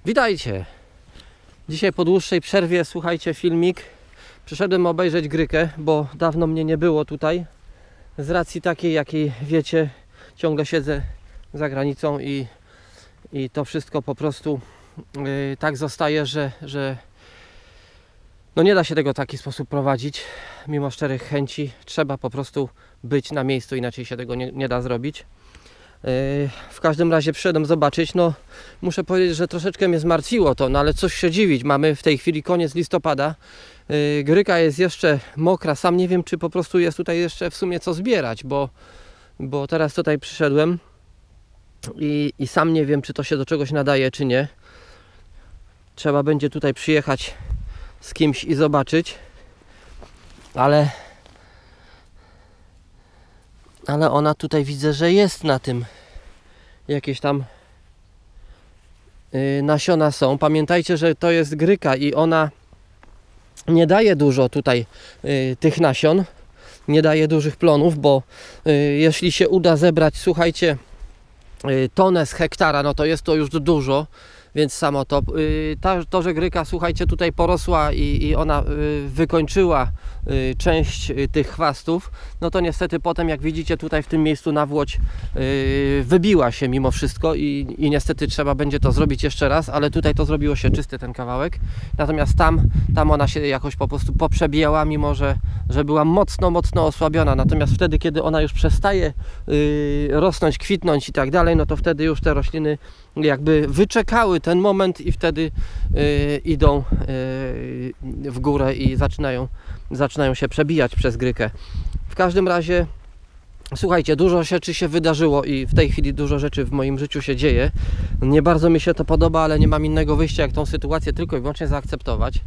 Witajcie! Dzisiaj po dłuższej przerwie, słuchajcie, filmik. Przyszedłem obejrzeć Grykę, bo dawno mnie nie było tutaj. Z racji takiej, jakiej wiecie, ciągle siedzę za granicą i to wszystko po prostu tak zostaje, że no nie da się tego w taki sposób prowadzić. Mimo szczerych chęci trzeba po prostu być na miejscu, inaczej się tego nie da zrobić. W każdym razie przyszedłem zobaczyć, no muszę powiedzieć, że troszeczkę mnie zmartwiło to, no ale cóż się dziwić, mamy w tej chwili koniec listopada, Gryka jest jeszcze mokra, sam nie wiem, czy po prostu jest tutaj jeszcze w sumie co zbierać, bo teraz tutaj przyszedłem i sam nie wiem, czy to się do czegoś nadaje, czy nie. Trzeba będzie tutaj przyjechać z kimś i zobaczyć, ale ona tutaj widzę, że jest na tym. Jakieś tam nasiona są. Pamiętajcie, że to jest Gryka i ona nie daje dużo tutaj tych nasion. Nie daje dużych plonów, bo jeśli się uda zebrać, słuchajcie, tonę z hektara, no to jest to już dużo. Więc samo to, że Gryka, słuchajcie, tutaj porosła i ona wykończyła część tych chwastów, no to niestety potem, jak widzicie tutaj w tym miejscu nawłoć wybiła się mimo wszystko i niestety trzeba będzie to zrobić jeszcze raz, ale tutaj to zrobiło się czysty ten kawałek. Natomiast tam ona się jakoś po prostu poprzebijała, mimo że była mocno osłabiona. Natomiast wtedy, kiedy ona już przestaje rosnąć, kwitnąć i tak dalej, no to wtedy już te rośliny jakby wyczekały ten moment i wtedy idą w górę i zaczynają się przebijać przez Grykę. W każdym razie, słuchajcie, dużo rzeczy się wydarzyło i w tej chwili dużo rzeczy w moim życiu się dzieje. Nie bardzo mi się to podoba, ale nie mam innego wyjścia, jak tą sytuację tylko i wyłącznie zaakceptować.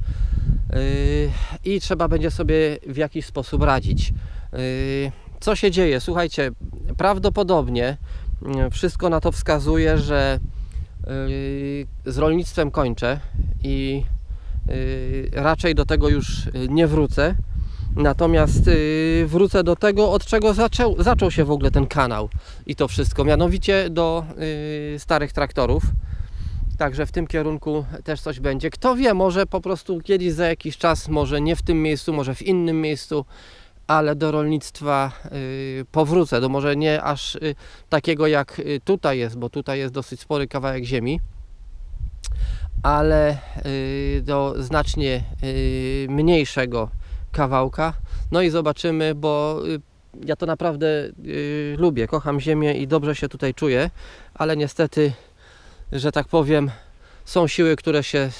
I trzeba będzie sobie w jakiś sposób radzić. Co się dzieje? Słuchajcie, prawdopodobnie wszystko na to wskazuje, że z rolnictwem kończę i raczej do tego już nie wrócę. Natomiast wrócę do tego, od czego zaczął się w ogóle ten kanał i to wszystko, mianowicie do starych traktorów. Także w tym kierunku też coś będzie. Kto wie, może po prostu kiedyś za jakiś czas, może nie w tym miejscu, może w innym miejscu, ale do rolnictwa powrócę, do może nie aż takiego jak tutaj jest, bo tutaj jest dosyć spory kawałek ziemi, ale do znacznie mniejszego kawałka. No i zobaczymy, bo ja to naprawdę lubię, kocham ziemię i dobrze się tutaj czuję, ale niestety, że tak powiem, są siły, które się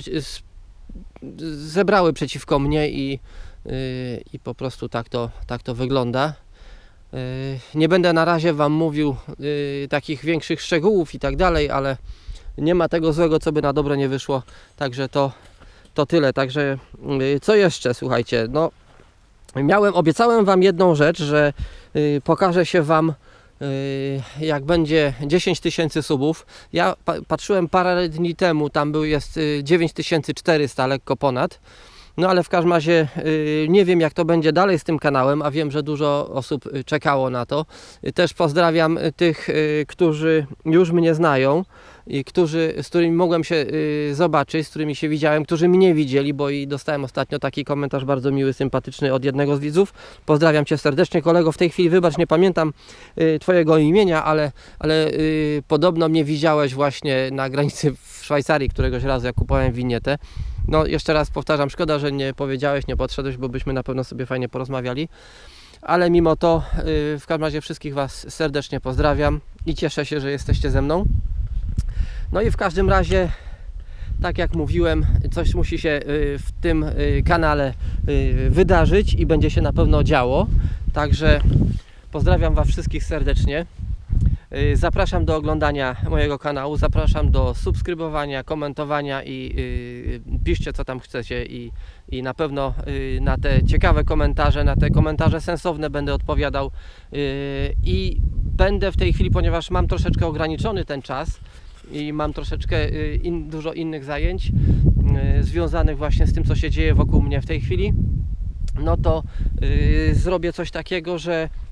zebrały przeciwko mnie i po prostu tak to wygląda. Nie będę na razie Wam mówił takich większych szczegółów i tak dalej, ale nie ma tego złego, co by na dobre nie wyszło. Także to tyle. Także co jeszcze? Słuchajcie, no obiecałem Wam jedną rzecz, że pokażę się Wam, jak będzie 10 000 subów. Ja patrzyłem parę dni temu, tam jest 9400, lekko ponad. No ale w każdym razie nie wiem, jak to będzie dalej z tym kanałem, a wiem, że dużo osób czekało na to. Też pozdrawiam tych, którzy już mnie znają i z którymi mogłem się zobaczyć, z którymi się widziałem, którzy mnie widzieli, bo i dostałem ostatnio taki komentarz bardzo miły, sympatyczny od jednego z widzów. Pozdrawiam Cię serdecznie, kolego. W tej chwili, wybacz, nie pamiętam Twojego imienia, ale podobno mnie widziałeś właśnie na granicy w Szwajcarii któregoś razu, jak kupowałem winietę. No jeszcze raz powtarzam, szkoda, że nie powiedziałeś, nie podszedłeś, bo byśmy na pewno sobie fajnie porozmawiali. Ale mimo to w każdym razie wszystkich Was serdecznie pozdrawiam i cieszę się, że jesteście ze mną. No i w każdym razie, tak jak mówiłem, coś musi się w tym kanale wydarzyć i będzie się na pewno działo. Także pozdrawiam Was wszystkich serdecznie. Zapraszam do oglądania mojego kanału, zapraszam do subskrybowania, komentowania i piszcie, co tam chcecie i na pewno na te ciekawe komentarze, na te komentarze sensowne będę odpowiadał i będę w tej chwili, ponieważ mam troszeczkę ograniczony ten czas i mam troszeczkę dużo innych zajęć związanych właśnie z tym, co się dzieje wokół mnie w tej chwili, no to zrobię coś takiego, że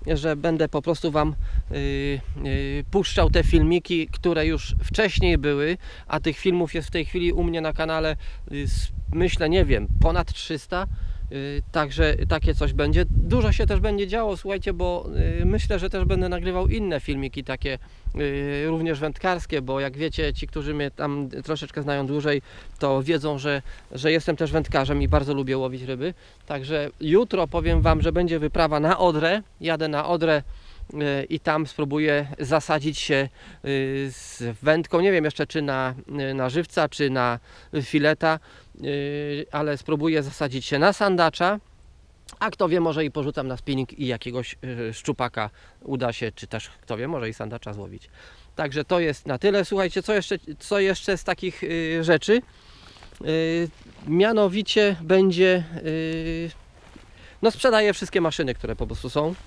że będę po prostu Wam puszczał te filmiki, które już wcześniej były, a tych filmów jest w tej chwili u mnie na kanale, myślę, nie wiem, ponad 300. Także takie coś będzie. Dużo się też będzie działo, słuchajcie, bo myślę, że też będę nagrywał inne filmiki takie również wędkarskie, bo jak wiecie, ci, którzy mnie tam troszeczkę znają dłużej, to wiedzą, że jestem też wędkarzem i bardzo lubię łowić ryby. Także jutro powiem Wam, że będzie wyprawa na Odrę. Jadę na Odrę i tam spróbuję zasadzić się z wędką, nie wiem jeszcze czy na żywca, czy na fileta, ale spróbuję zasadzić się na sandacza, a kto wie, może i porzucam na spinning i jakiegoś szczupaka uda się, czy też kto wie, może i sandacza złowić. Także to jest na tyle. Słuchajcie, co jeszcze z takich rzeczy, mianowicie będzie, no sprzedaję wszystkie maszyny, które po prostu są.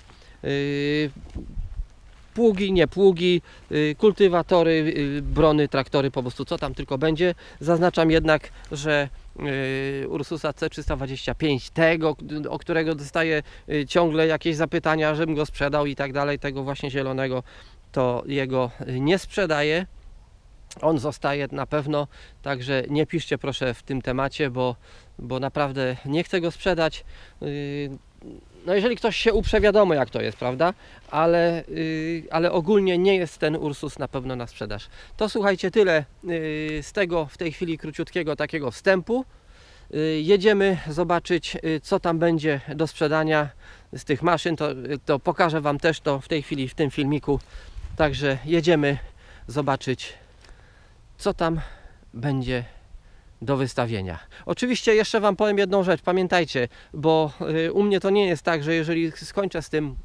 Pługi, nie pługi, kultywatory, brony, traktory, po prostu co tam tylko będzie. Zaznaczam jednak, że Ursusa C325, tego, o którego dostaję ciągle jakieś zapytania, żebym go sprzedał i tak dalej, tego właśnie zielonego, to jego nie sprzedaję. On zostaje na pewno, także nie piszcie proszę w tym temacie, bo naprawdę nie chcę go sprzedać. No jeżeli ktoś się uprze, wiadomo jak to jest, prawda? Ale ogólnie nie jest ten Ursus na pewno na sprzedaż. To słuchajcie, tyle z tego w tej chwili króciutkiego takiego wstępu. Jedziemy zobaczyć, co tam będzie do sprzedania z tych maszyn. To pokażę Wam też to w tej chwili w tym filmiku. Także jedziemy zobaczyć, co tam będzie do wystawienia. Oczywiście jeszcze Wam powiem jedną rzecz, pamiętajcie, bo u mnie to nie jest tak, że jeżeli skończę z tym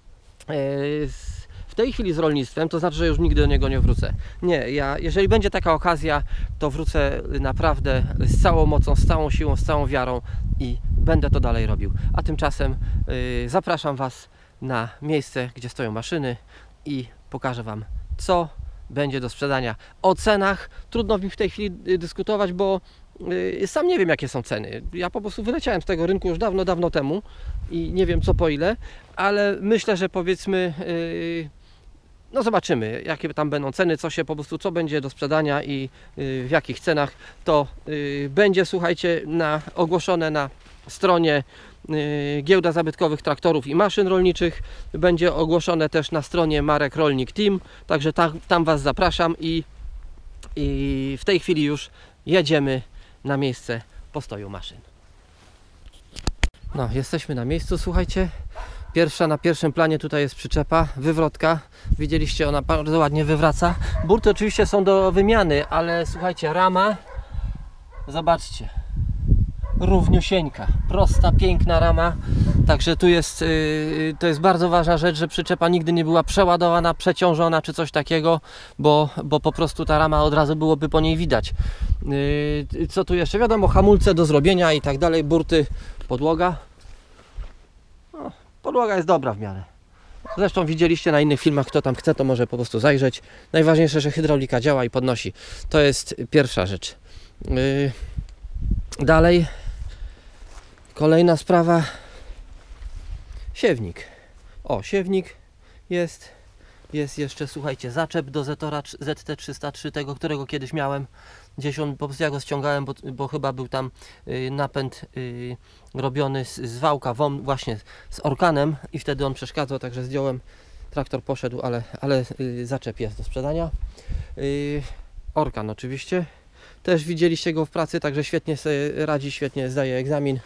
w tej chwili z rolnictwem, to znaczy, że już nigdy do niego nie wrócę. Nie, jeżeli będzie taka okazja, to wrócę naprawdę z całą mocą, z całą siłą, z całą wiarą i będę to dalej robił. A tymczasem zapraszam Was na miejsce, gdzie stoją maszyny i pokażę Wam, co będzie do sprzedania. O cenach trudno mi w tej chwili dyskutować, bo sam nie wiem jakie są ceny. Ja po prostu wyleciałem z tego rynku już dawno, dawno temu i nie wiem co po ile, ale myślę, że powiedzmy no zobaczymy jakie tam będą ceny, co będzie do sprzedania i w jakich cenach to będzie, słuchajcie, ogłoszone na stronie Giełda Zabytkowych Traktorów i Maszyn Rolniczych. Będzie ogłoszone też na stronie Marek Rolnik Team, także tam Was zapraszam i w tej chwili już jedziemy na miejsce postoju maszyn. No, jesteśmy na miejscu, słuchajcie. Na pierwszym planie tutaj jest przyczepa, wywrotka. Widzieliście, ona bardzo ładnie wywraca. Burty oczywiście są do wymiany, ale słuchajcie, rama, zobaczcie, równiusieńka, prosta, piękna rama. Także tu jest, to jest bardzo ważna rzecz, że przyczepa nigdy nie była przeładowana, przeciążona czy coś takiego, bo po prostu ta rama od razu byłoby po niej widać. Co tu jeszcze? Wiadomo, hamulce do zrobienia i tak dalej, burty, podłoga. No, podłoga jest dobra w miarę. Zresztą widzieliście na innych filmach, kto tam chce, to może po prostu zajrzeć. Najważniejsze, że hydraulika działa i podnosi. To jest pierwsza rzecz. Dalej, kolejna sprawa, siewnik. O, siewnik jest jeszcze, słuchajcie, zaczep do Zetora ZT303, tego, którego kiedyś miałem. Gdzieś on, po prostu ja go ściągałem, bo chyba był tam napęd robiony z wałka właśnie z orkanem i wtedy on przeszkadzał, także zdjąłem, traktor poszedł, ale zaczep jest do sprzedania. Orkan oczywiście. Też widzieliście go w pracy, także świetnie sobie radzi, świetnie zdaje egzamin.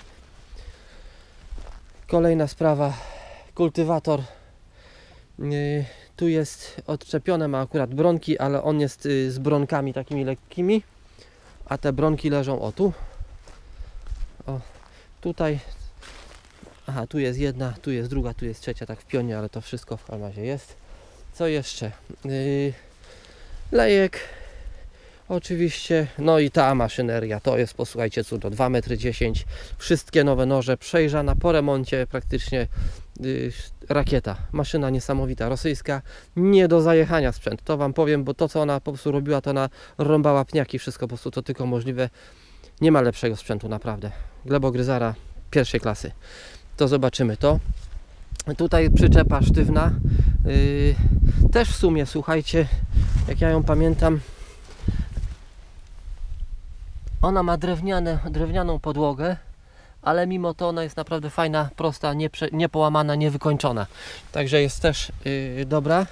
Kolejna sprawa, kultywator. Tu jest odczepione, ma akurat bronki, ale on jest z bronkami takimi lekkimi, a te bronki leżą o tu. O, tutaj. Aha, tu jest jedna, tu jest druga, tu jest trzecia, tak w pionie, ale to wszystko w każdym razie jest. Co jeszcze? Lejek. Oczywiście, no i ta maszyneria, to jest, posłuchajcie, cudo, 2,10 m, wszystkie nowe noże, przejrzana po remoncie, praktycznie rakieta, maszyna niesamowita, rosyjska, nie do zajechania sprzęt, to Wam powiem, bo to co ona po prostu robiła, to ona rąbała pniaki, wszystko po prostu to tylko możliwe, nie ma lepszego sprzętu naprawdę, glebogryzara pierwszej klasy, to zobaczymy to. Tutaj przyczepa sztywna, też w sumie, słuchajcie, jak ja ją pamiętam, ona ma drewnianą podłogę, ale mimo to ona jest naprawdę fajna, prosta, nie połamana, niewykończona. Także jest też dobra.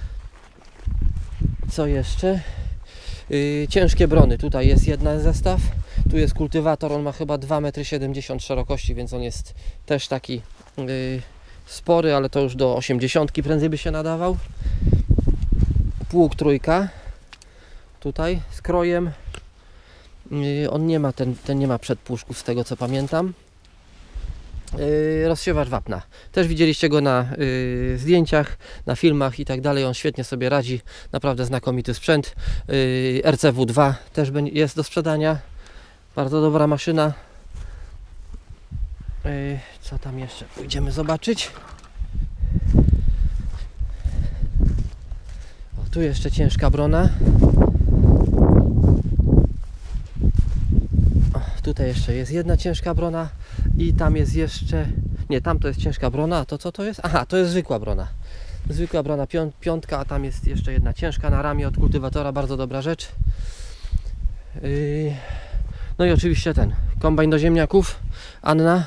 Co jeszcze? Ciężkie brony. Tutaj jest jeden zestaw. Tu jest kultywator, on ma chyba 2,70 m szerokości, więc on jest też taki spory, ale to już do 80 prędzej by się nadawał. Pług trójka. Tutaj z krojem. On nie ma, ten nie ma przedpuszków, z tego co pamiętam. Rozsiewacz wapna. Też widzieliście go na zdjęciach, na filmach i tak dalej. On świetnie sobie radzi. Naprawdę znakomity sprzęt. RCW2 też jest do sprzedania. Bardzo dobra maszyna. Co tam jeszcze? Pójdziemy zobaczyć. O, tu jeszcze ciężka brona. Tutaj jeszcze jest jedna ciężka brona i tam jest jeszcze... Nie, tam to jest ciężka brona, a to co to jest? Aha, to jest zwykła brona. Zwykła brona piątka, a tam jest jeszcze jedna ciężka na ramię od kultywatora, bardzo dobra rzecz. No i oczywiście ten kombajn do ziemniaków, Anna.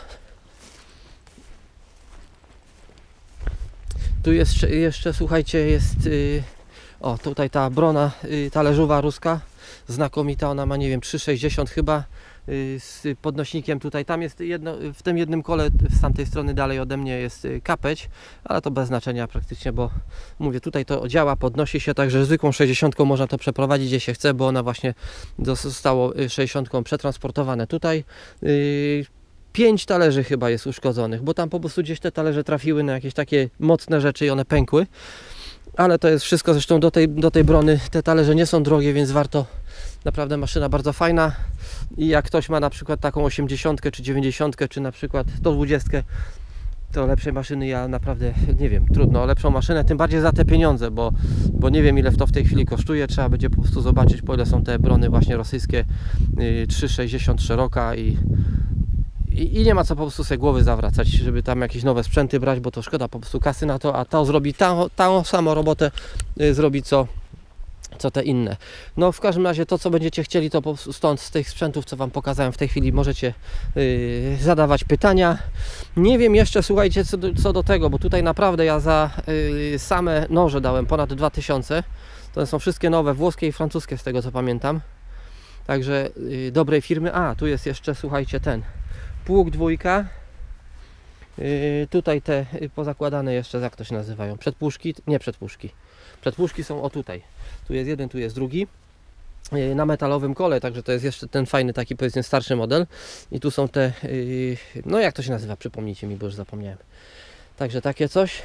Tu jest jeszcze, słuchajcie, jest... O, tutaj ta brona talerzowa ruska, znakomita, ona ma, nie wiem, 3,60 chyba, z podnośnikiem tutaj. Tam jest w tym jednym kole z tamtej strony dalej ode mnie jest kapeć, ale to bez znaczenia praktycznie, bo mówię, tutaj to działa, podnosi się, także zwykłą 60 można to przeprowadzić gdzie się chce, bo ona właśnie zostało 60 przetransportowane tutaj. 5 talerzy chyba jest uszkodzonych, bo tam po prostu gdzieś te talerze trafiły na jakieś takie mocne rzeczy i one pękły. Ale to jest wszystko, zresztą do tej brony te talerze nie są drogie, więc warto, naprawdę maszyna bardzo fajna. I jak ktoś ma na przykład taką 80 czy 90 czy na przykład 120, to lepszej maszyny ja naprawdę nie wiem, trudno o lepszą maszynę, tym bardziej za te pieniądze, bo nie wiem ile to w tej chwili kosztuje, trzeba będzie po prostu zobaczyć, po ile są te brony właśnie rosyjskie, 3,60 szeroka i nie ma co po prostu sobie głowy zawracać, żeby tam jakieś nowe sprzęty brać, bo to szkoda po prostu kasy na to, a to zrobi tą samą robotę, zrobi co te inne. No w każdym razie to co będziecie chcieli, to po prostu stąd z tych sprzętów co Wam pokazałem w tej chwili możecie zadawać pytania. Nie wiem jeszcze, słuchajcie, co do tego, bo tutaj naprawdę ja za same noże dałem ponad 2000. To są wszystkie nowe, włoskie i francuskie z tego co pamiętam. Także dobrej firmy. A, tu jest jeszcze, słuchajcie, ten pług dwójka. Tutaj te pozakładane jeszcze, jak to się nazywają? Przedpuszki? Nie przedpuszki. Przedpuszki są o tutaj. Tu jest jeden, tu jest drugi. Na metalowym kole, także to jest jeszcze ten fajny taki, powiedzmy, starszy model. I tu są te, no jak to się nazywa? Przypomnijcie mi, bo już zapomniałem. Także takie coś.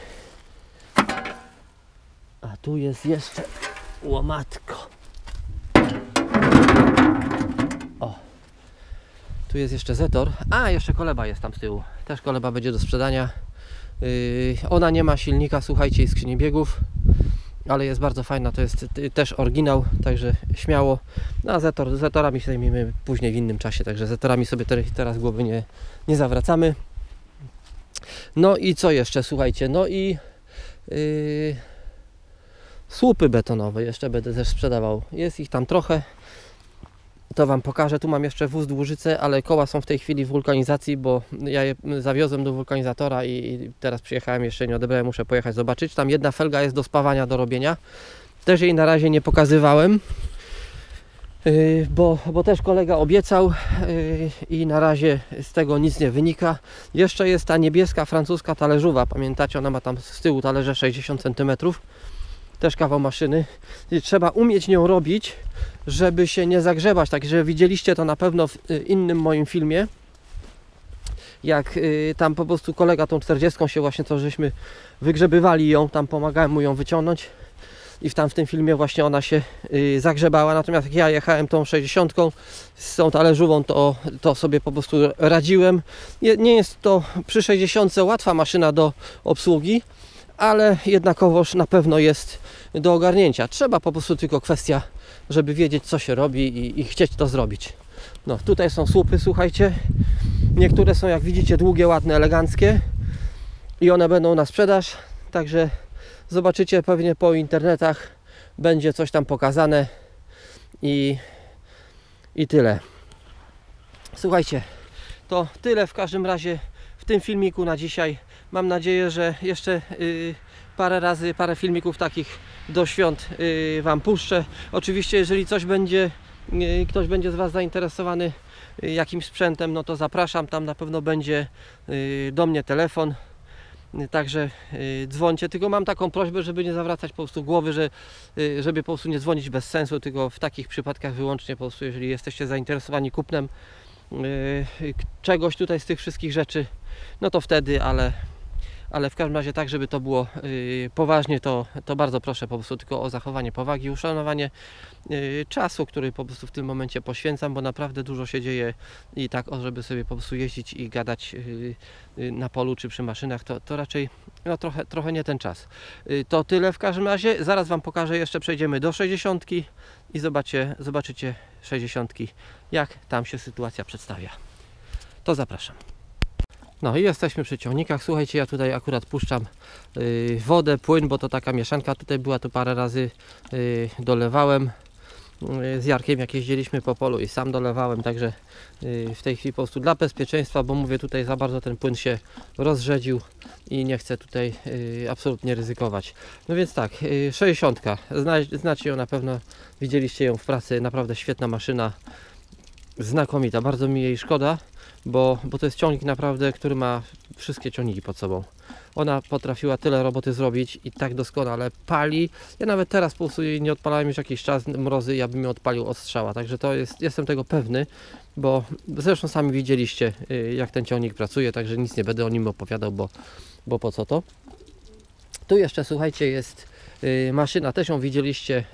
A tu jest jeszcze łomatko. O. Tu jest jeszcze Zetor. A, jeszcze koleba jest tam z tyłu. Też koleba będzie do sprzedania. Ona nie ma silnika, słuchajcie, i skrzyni biegów, ale jest bardzo fajna. To jest też oryginał, także śmiało. No, a Zetorami się zajmiemy później w innym czasie, także Zetorami sobie teraz głowy nie zawracamy. No i co jeszcze, słuchajcie, no i słupy betonowe jeszcze będę też sprzedawał. Jest ich tam trochę. To Wam pokażę. Tu mam jeszcze wóz Dłużyce, ale koła są w tej chwili w wulkanizacji, bo ja je zawiozłem do wulkanizatora i teraz przyjechałem, jeszcze nie odebrałem, muszę pojechać zobaczyć. Tam jedna felga jest do spawania, do robienia. Też jej na razie nie pokazywałem, bo też kolega obiecał i na razie z tego nic nie wynika. Jeszcze jest ta niebieska francuska talerzowa, pamiętacie, ona ma tam z tyłu talerze 60 cm. Też kawał maszyny i trzeba umieć nią robić, żeby się nie zagrzebać. Także widzieliście to na pewno w innym moim filmie, jak tam po prostu kolega tą 40 się właśnie, to żeśmy wygrzebywali ją, tam pomagałem mu ją wyciągnąć i w tym filmie właśnie ona się zagrzebała. Natomiast jak ja jechałem tą 60 z tą talerzową, to sobie po prostu radziłem. Nie jest to przy 60 łatwa maszyna do obsługi, ale jednakowoż na pewno jest do ogarnięcia. Trzeba po prostu tylko kwestia, żeby wiedzieć co się robi i chcieć to zrobić. No tutaj są słupy, słuchajcie. Niektóre są, jak widzicie, długie, ładne, eleganckie. i one będą na sprzedaż, także zobaczycie pewnie po internetach, będzie coś tam pokazane i tyle. Słuchajcie, to tyle w każdym razie w tym filmiku na dzisiaj. Mam nadzieję, że jeszcze parę filmików takich do świąt Wam puszczę. Oczywiście, jeżeli ktoś będzie z Was zainteresowany jakimś sprzętem, no to zapraszam, tam na pewno będzie do mnie telefon. Także dzwońcie, tylko mam taką prośbę, żeby nie zawracać po prostu głowy, żeby po prostu nie dzwonić bez sensu, tylko w takich przypadkach wyłącznie po prostu, jeżeli jesteście zainteresowani kupnem czegoś tutaj z tych wszystkich rzeczy, no to wtedy, ale w każdym razie tak, żeby to było poważnie, to bardzo proszę po prostu tylko o zachowanie powagi, uszanowanie czasu, który po prostu w tym momencie poświęcam, bo naprawdę dużo się dzieje i tak, żeby sobie po prostu jeździć i gadać na polu czy przy maszynach, to raczej no, trochę nie ten czas. To tyle w każdym razie. Zaraz Wam pokażę, jeszcze przejdziemy do 60 i zobaczycie 60, jak tam się sytuacja przedstawia. To zapraszam. No i jesteśmy przy ciągnikach. Słuchajcie, ja tutaj akurat puszczam wodę, płyn, bo to taka mieszanka tutaj była, to parę razy dolewałem z Jarkiem, jak jeździliśmy po polu, i sam dolewałem, także w tej chwili po prostu dla bezpieczeństwa, bo mówię, tutaj za bardzo ten płyn się rozrzedził i nie chcę tutaj absolutnie ryzykować. No więc tak, 60, znacie ją na pewno, widzieliście ją w pracy, naprawdę świetna maszyna, znakomita, bardzo mi jej szkoda, bo to jest ciągnik naprawdę, który ma wszystkie ciągniki pod sobą. Ona potrafiła tyle roboty zrobić i tak doskonale pali. Ja nawet teraz po prostu jej nie odpalałem już jakiś czas, mrozy, ja bym ją odpalił od strzała. Także to jestem tego pewny, bo zresztą sami widzieliście, jak ten ciągnik pracuje, także nic nie będę o nim opowiadał, bo po co to. Tu jeszcze, słuchajcie, jest maszyna, też ją widzieliście,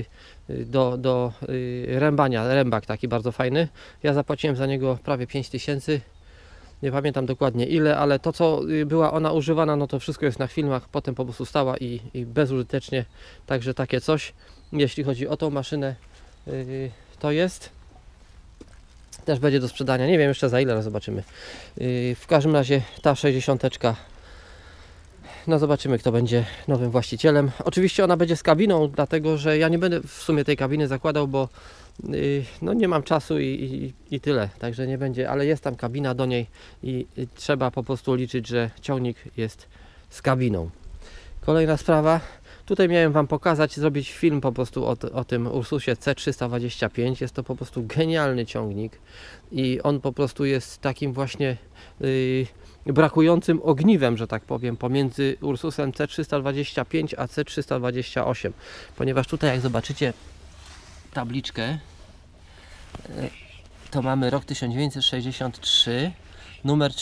do rębania, rębak taki bardzo fajny. Ja zapłaciłem za niego prawie 5000. Nie pamiętam dokładnie ile, ale to, co była ona używana, no to wszystko jest na filmach, potem po prostu stała i bezużytecznie, także takie coś. Jeśli chodzi o tą maszynę, to jest. Też będzie do sprzedania, nie wiem jeszcze za ile, ale zobaczymy. W każdym razie ta 60, no zobaczymy, kto będzie nowym właścicielem. Oczywiście ona będzie z kabiną, dlatego że ja nie będę w sumie tej kabiny zakładał, bo no nie mam czasu i tyle, także nie będzie, ale jest tam kabina do niej i trzeba po prostu liczyć, że ciągnik jest z kabiną. Kolejna sprawa, tutaj miałem Wam pokazać, zrobić film po prostu o tym Ursusie C325, jest to po prostu genialny ciągnik i on po prostu jest takim właśnie brakującym ogniwem, że tak powiem, pomiędzy Ursusem C325 a C328, ponieważ tutaj, jak zobaczycie tabliczkę, to mamy rok 1963, numer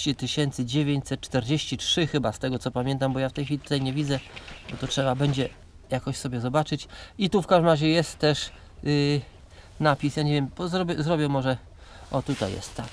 30943 chyba, z tego co pamiętam, bo ja w tej chwili tutaj nie widzę, bo to trzeba będzie jakoś sobie zobaczyć. I tu w każdym razie jest też napis, ja nie wiem, zrobię może, o tutaj jest, tak,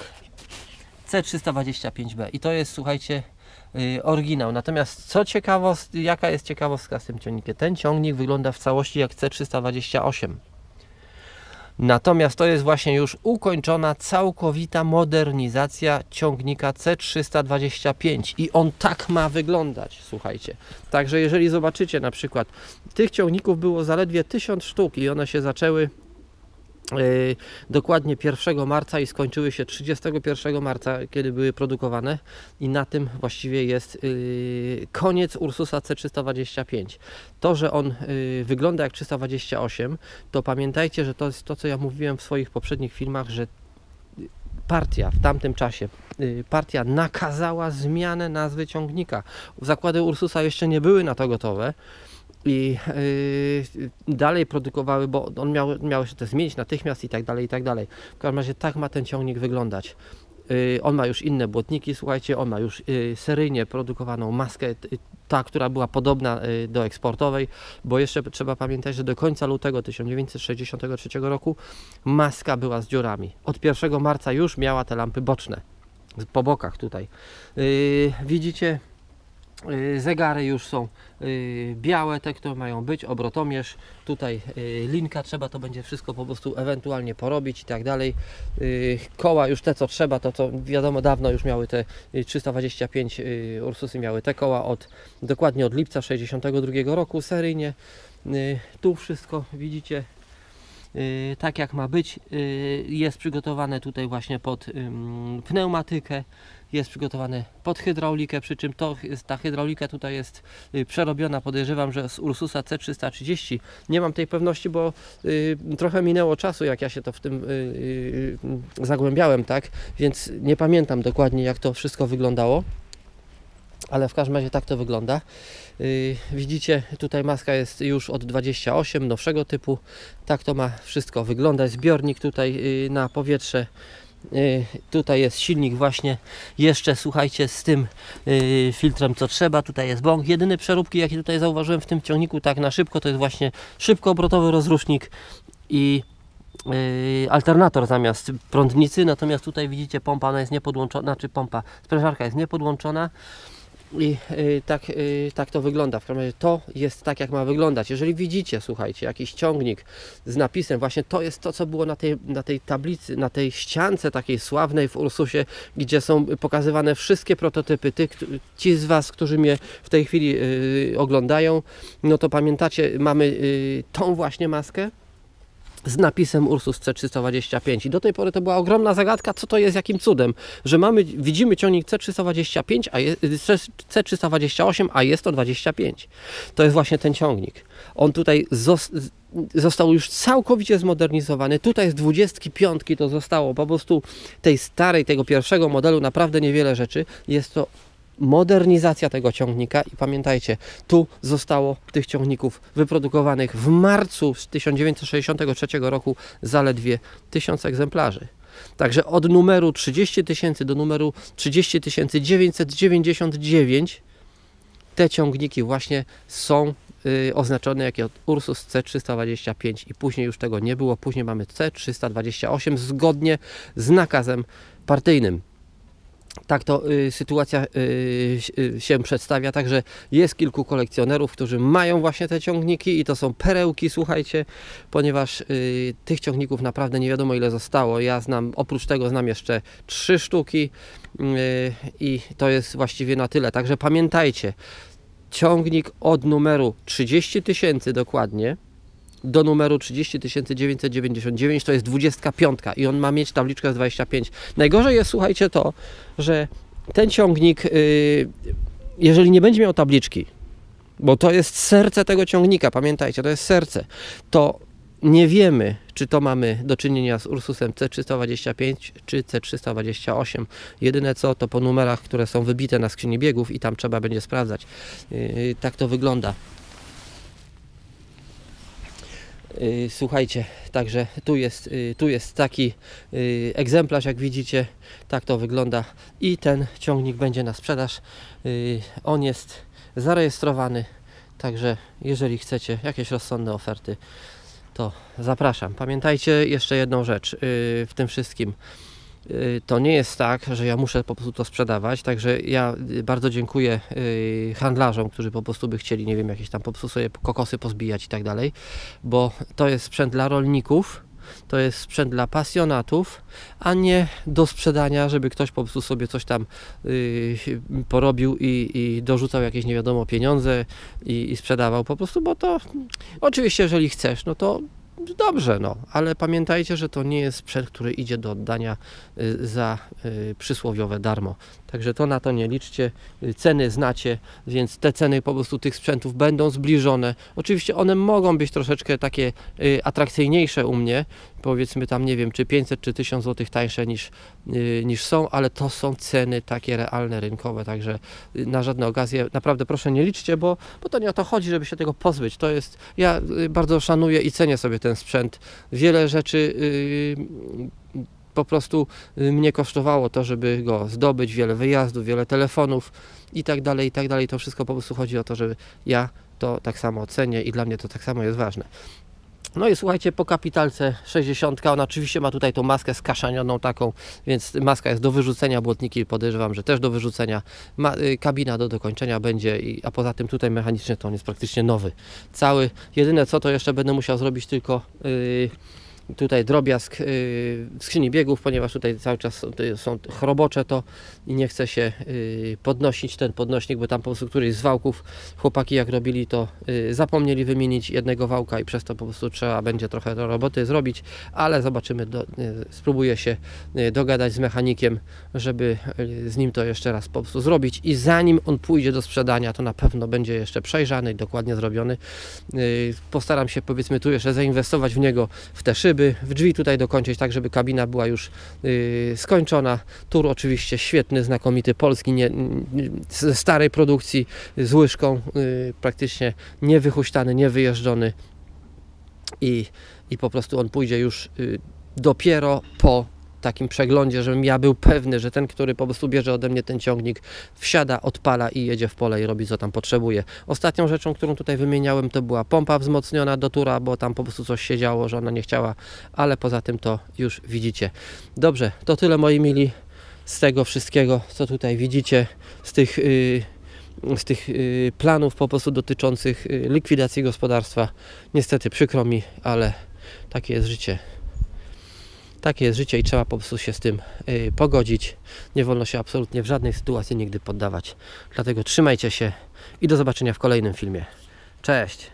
C325B i to jest, słuchajcie, oryginał. Natomiast jaka jest ciekawostka z tym ciągnikiem? Ten ciągnik wygląda w całości jak C328. Natomiast to jest właśnie już ukończona, całkowita modernizacja ciągnika C325 i on tak ma wyglądać, słuchajcie. Także jeżeli zobaczycie, na przykład tych ciągników było zaledwie 1000 sztuk i one się zaczęły dokładnie 1 marca i skończyły się 31 marca, kiedy były produkowane, i na tym właściwie jest koniec Ursusa C325. To, że on wygląda jak 328, to pamiętajcie, że to jest to, co ja mówiłem w swoich poprzednich filmach, że partia w tamtym czasie, partia nakazała zmianę nazwy ciągnika. Zakłady Ursusa jeszcze nie były na to gotowe i dalej produkowały, bo on miał się to zmienić natychmiast i tak dalej, i tak dalej. W każdym razie tak ma ten ciągnik wyglądać. On ma już inne błotniki, słuchajcie, on ma już seryjnie produkowaną maskę, ta, która była podobna do eksportowej, bo jeszcze trzeba pamiętać, że do końca lutego 1963 roku maska była z dziurami. Od 1 marca już miała te lampy boczne, po bokach tutaj. Widzicie Zegary już są białe, te, które mają być, obrotomierz, tutaj linka trzeba, to będzie wszystko po prostu ewentualnie porobić i tak dalej. Koła już te, co trzeba, to co wiadomo, dawno już miały te 325 Ursusy, miały te koła dokładnie od lipca 62 roku seryjnie. Tu wszystko widzicie tak jak ma być. Jest przygotowane tutaj właśnie pod pneumatykę, jest przygotowane pod hydraulikę, przy czym ta hydraulika tutaj jest przerobiona, podejrzewam, że z Ursusa C330. Nie mam tej pewności, bo trochę minęło czasu, jak ja się to w tym zagłębiałem, tak? Więc nie pamiętam dokładnie, jak to wszystko wyglądało. Ale w każdym razie tak to wygląda. Widzicie, tutaj maska jest już od 28, nowszego typu. Tak to ma wszystko wyglądać. Zbiornik tutaj na powietrze. Tutaj jest silnik właśnie jeszcze, słuchajcie, z tym filtrem, co trzeba. Tutaj jest bąk. Jedyne przeróbki, jakie tutaj zauważyłem w tym ciągniku, tak na szybko, to jest właśnie szybkoobrotowy rozrusznik i alternator zamiast prądnicy. Natomiast tutaj widzicie, pompa ona jest niepodłączona, znaczy pompa, sprężarka jest niepodłączona. I tak to wygląda. W każdym razie to jest tak, jak ma wyglądać. Jeżeli widzicie, słuchajcie, jakiś ciągnik z napisem, właśnie to jest to, co było na tej tablicy, na tej ściance takiej sławnej w Ursusie, gdzie są pokazywane wszystkie prototypy. Ci z Was, którzy mnie w tej chwili oglądają, no to pamiętacie, mamy tą właśnie maskę z napisem Ursus C325 i do tej pory to była ogromna zagadka, co to jest, jakim cudem, że widzimy ciągnik C325, C328, a jest to 25. To jest właśnie ten ciągnik. On tutaj został już całkowicie zmodernizowany. Tutaj z 25 to zostało po prostu tej starej, tego pierwszego modelu naprawdę niewiele rzeczy. Jest to modernizacja tego ciągnika i pamiętajcie, tu zostało tych ciągników wyprodukowanych w marcu 1963 roku zaledwie 1000 egzemplarzy. Także od numeru 30 000 do numeru 30 999 te ciągniki właśnie są oznaczone jako Ursus C325 i później już tego nie było. Później mamy C328 zgodnie z nakazem partyjnym. Tak to sytuacja się przedstawia, także jest kilku kolekcjonerów, którzy mają właśnie te ciągniki i to są perełki, słuchajcie, ponieważ tych ciągników naprawdę nie wiadomo ile zostało. Ja oprócz tego znam jeszcze 3 sztuki i to jest właściwie na tyle. Także pamiętajcie, ciągnik od numeru 30 000 dokładnie do numeru 30 999 to jest 25 i on ma mieć tabliczkę z 25. Najgorzej jest, słuchajcie, to, że ten ciągnik, jeżeli nie będzie miał tabliczki, bo to jest serce tego ciągnika, pamiętajcie, to jest serce, to nie wiemy, czy to mamy do czynienia z Ursusem C325 czy C328. Jedyne co, to po numerach, które są wybite na skrzyni biegów i tam trzeba będzie sprawdzać. Tak to wygląda. Słuchajcie, także tu jest taki egzemplarz, jak widzicie, tak to wygląda i ten ciągnik będzie na sprzedaż. On jest zarejestrowany, także jeżeli chcecie jakieś rozsądne oferty, to zapraszam. Pamiętajcie jeszcze jedną rzecz w tym wszystkim. To nie jest tak, że ja muszę po prostu to sprzedawać, także ja bardzo dziękuję handlarzom, którzy po prostu by chcieli, nie wiem, jakieś tam po prostu sobie kokosy pozbijać i tak dalej, bo to jest sprzęt dla rolników, to jest sprzęt dla pasjonatów, a nie do sprzedania, żeby ktoś po prostu sobie coś tam porobił i dorzucał jakieś nie wiadomo pieniądze i sprzedawał po prostu, bo to oczywiście jeżeli chcesz, no to dobrze, no, ale pamiętajcie, że to nie jest sprzęt, który idzie do oddania za przysłowiowe darmo. Także to na to nie liczcie. Ceny znacie, więc te ceny po prostu tych sprzętów będą zbliżone. Oczywiście one mogą być troszeczkę takie atrakcyjniejsze u mnie, powiedzmy tam, nie wiem, czy 500 czy 1000 zł tańsze niż są, ale to są ceny takie realne, rynkowe, także na żadne okazje naprawdę proszę nie liczcie, bo to nie o to chodzi, żeby się tego pozbyć. To jest, ja bardzo szanuję i cenię sobie ten sprzęt. Wiele rzeczy po prostu mnie kosztowało to, żeby go zdobyć, wiele wyjazdów, wiele telefonów i tak dalej, i tak dalej. To wszystko po prostu chodzi o to, że ja to tak samo cenię i dla mnie to tak samo jest ważne. No i słuchajcie, po kapitalce 60, ona oczywiście ma tutaj tą maskę skaszanioną taką, więc maska jest do wyrzucenia, błotniki podejrzewam, że też do wyrzucenia, kabina do dokończenia będzie, a poza tym tutaj mechanicznie to on jest praktycznie nowy. Cały, jedyne co to jeszcze będę musiał zrobić tylko tutaj drobiazg skrzyni biegów, ponieważ tutaj cały czas są chrobocze to i nie chce się podnosić ten podnośnik, bo tam po prostu któryś z wałków chłopaki jak robili to zapomnieli wymienić jednego wałka i przez to po prostu trzeba będzie trochę roboty zrobić, ale zobaczymy, spróbuję się dogadać z mechanikiem, żeby z nim to jeszcze raz po prostu zrobić i zanim on pójdzie do sprzedania, to na pewno będzie jeszcze przejrzany i dokładnie zrobiony. Postaram się, powiedzmy, tu jeszcze zainwestować w niego, w te szyby, w drzwi tutaj dokończyć tak, żeby kabina była już skończona. Tur oczywiście świetny, znakomity, polski, ze starej produkcji, z łyżką, praktycznie niewyhuśtany, niewyjeżdżony i po prostu on pójdzie już dopiero po takim przeglądzie, żebym ja był pewny, że ten, który po prostu bierze ode mnie ten ciągnik, wsiada, odpala i jedzie w pole i robi co tam potrzebuje. Ostatnią rzeczą, którą tutaj wymieniałem, to była pompa wzmocniona do tura, bo tam po prostu coś się działo, że ona nie chciała, ale poza tym to już widzicie. Dobrze, to tyle, moi mili, z tego wszystkiego, co tutaj widzicie, z tych planów po prostu dotyczących likwidacji gospodarstwa. Niestety przykro mi, ale takie jest życie. Takie jest życie i trzeba po prostu się z tym pogodzić. Nie wolno się absolutnie w żadnej sytuacji nigdy poddawać. Dlatego trzymajcie się i do zobaczenia w kolejnym filmie. Cześć!